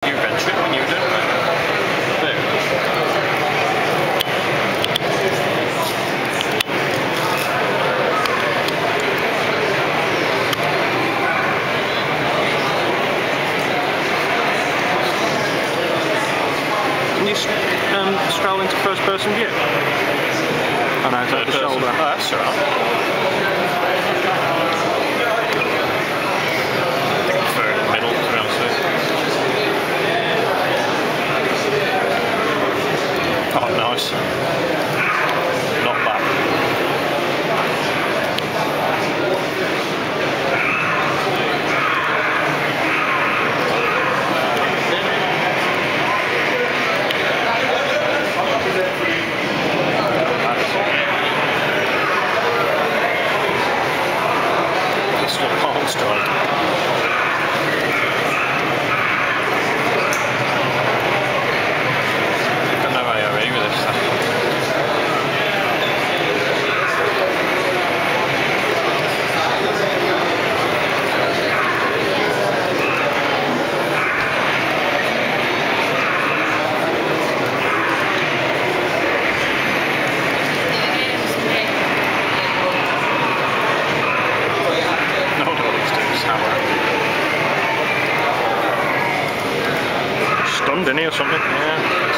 You venture it when you do it, right? There. Can you scroll into first person view? Oh no, it's at the shoulder. Oh, that's alright. I think I prefer it in the middle, to be honest with you. Oh, nice. Not bad. Stunned, didn't he, or something? Yeah.